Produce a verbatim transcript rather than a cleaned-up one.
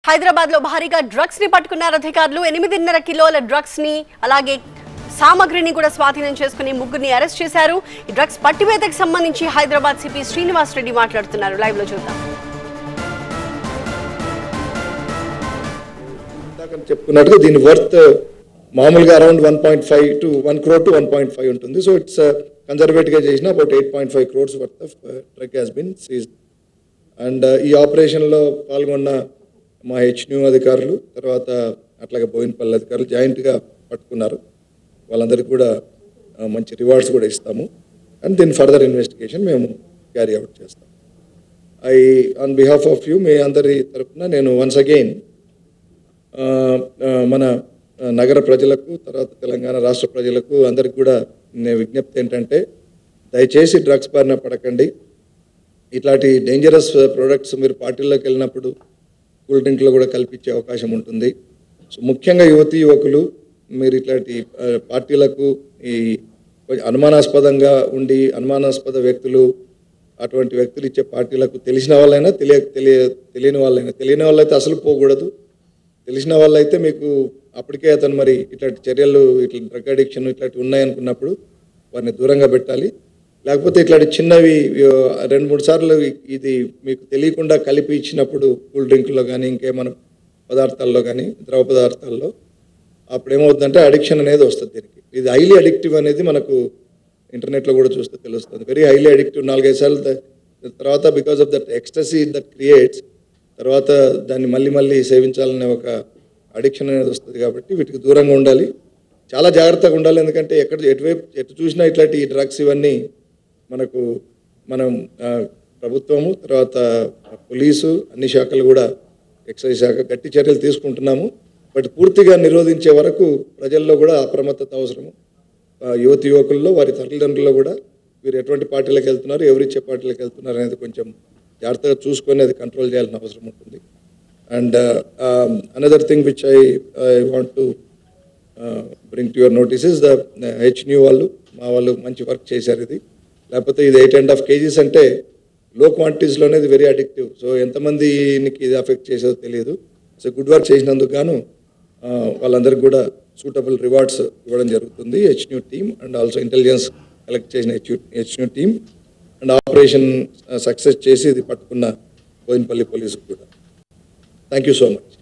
హైదరాబాద్ లో భారీగా డ్రగ్స్ ని పట్టుకున్నారు అధికారులు. ఎనిమిదిన్నర కిలోల డ్రగ్స్ ని అలాగే సామగ్రిని కూడా స్వాధీనం చేసుకుని ముగ్గురిని అరెస్ట్ చేశారు. ఈ డ్రగ్స్ పట్టివేతకు సంబంధించి హైదరాబాద్ సిపి శ్రీనివాస్ రెడ్డి మాట్లాడుతున్నారు. లైవ్ లో చూద్దాం. చెప్పుకున్నట్టుగా దీని వర్త్ మామూలుగా around one point five to one crore to one point five ఉంటుంది. సో ఇట్స్ కన్జర్వేటివ్ గా చేసిన about eight point five crores worth of drug has been seized. And ఈ ఆపరేషన్ లో పాల్గొన్న మా హెచ్న్యూ అధికారులు, తర్వాత అట్లాగే బోయిన్పల్లి అధికారులు జాయింట్గా పట్టుకున్నారు. వాళ్ళందరికీ కూడా మంచి రివార్డ్స్ కూడా ఇస్తాము. అండ్ దీని ఫర్దర్ ఇన్వెస్టిగేషన్ మేము క్యారీ అవుట్ చేస్తాం. I on behalf of you, మీ అందరి తరఫున నేను వన్స్ అగైన్ మన నగర ప్రజలకు, తర్వాత తెలంగాణ రాష్ట్ర ప్రజలకు అందరికి కూడా నేను విజ్ఞప్తి ఏంటంటే, దయచేసి డ్రగ్స్ బారిన పడకండి. ఇట్లాంటి డేంజరస్ ప్రోడక్ట్స్ మీరు పార్టీల్లోకి వెళ్ళినప్పుడు కూల్ డ్రింక్లో కూడా కల్పించే అవకాశం ఉంటుంది. సో ముఖ్యంగా యువతి యువకులు మీరు ఇట్లాంటి పార్టీలకు ఈ అనుమానాస్పదంగా ఉండి అనుమానాస్పద వ్యక్తులు అటువంటి వ్యక్తులు ఇచ్చే పార్టీలకు తెలిసిన వాళ్ళైనా తెలియ తెలియ తెలియని వాళ్ళైనా తెలియని వాళ్ళైతే అసలు పోకూడదు. తెలిసిన వాళ్ళైతే మీకు అప్పటికే అతను మరి ఇట్లాంటి చర్యలు, ఇట్లా డ్రగ్ అడిక్షన్ ఇట్లాంటివి ఉన్నాయనుకున్నప్పుడు వారిని దూరంగా పెట్టాలి. లేకపోతే ఇట్లాంటి చిన్నవి రెండు మూడు సార్లు ఇది మీకు తెలియకుండా కలిపి ఇచ్చినప్పుడు కూల్ డ్రింక్లో కానీ ఇంకేమైనా పదార్థాల్లో కానీ ద్రవ పదార్థాల్లో అప్పుడు ఏమవుతుందంటే అడిక్షన్ అనేది వస్తుంది. దీనికి ఇది హైలీ అడిక్టివ్ అనేది మనకు ఇంటర్నెట్లో కూడా చూస్తే తెలుస్తుంది. Very highly addictive. నాలుగైదు సార్లు తర్వాత because of that ecstasy that creates తర్వాత దాన్ని మళ్ళీ మళ్ళీ సేవించాలనే ఒక అడిక్షన్ అనేది వస్తుంది. కాబట్టి వీటికి దూరంగా ఉండాలి, చాలా జాగ్రత్తగా ఉండాలి. ఎందుకంటే ఎక్కడ ఎటువైపు ఎటు చూసినా ఇట్లాంటి డ్రగ్స్ ఇవన్నీ మనకు మనం ప్రభుత్వము, తర్వాత పోలీసు, అన్ని శాఖలు కూడా ఎక్సైజ్ శాఖ గట్టి చర్యలు తీసుకుంటున్నాము. బట్ పూర్తిగా నిరోధించే వరకు ప్రజల్లో కూడా అప్రమత్తత అవసరము. యువతి యువకుల్లో వారి తల్లిదండ్రుల్లో కూడా వీరు ఎటువంటి పార్టీలకు వెళ్తున్నారు, ఎవరిచ్చే పార్టీలకు వెళ్తున్నారు అనేది కొంచెం జాగ్రత్తగా చూసుకొని అది కంట్రోల్ చేయాల్సిన అవసరం ఉంటుంది. And another thing which I I want to bring to your notice is the హెచ్న్యూ వాళ్ళు, మా వాళ్ళు మంచి వర్క్ చేశారు. ఇది లేకపోతే ఇది ఎయిట్ అండ్ హాఫ్ కేజీస్ అంటే లో క్వాంటిటీస్లోనే ఇది వెరీ అడిక్టివ్. సో ఎంతమందికి ఇది అఫెక్ట్ చేసేదో తెలియదు. సో గుడ్ వర్క్ చేసినందుకు గాను వాళ్ళందరికీ కూడా సూటబుల్ రివార్డ్స్ ఇవ్వడం జరుగుతుంది. హెచ్న్యూ team and also intelligence collect చేసిన హెచ్యూ హెచ్న్యూ టీమ్ అండ్ ఆపరేషన్ సక్సెస్ చేసి ఇది పట్టుకున్న బోయిన్పల్లి పోలీసుకు కూడా థ్యాంక్ యూ సో మచ్.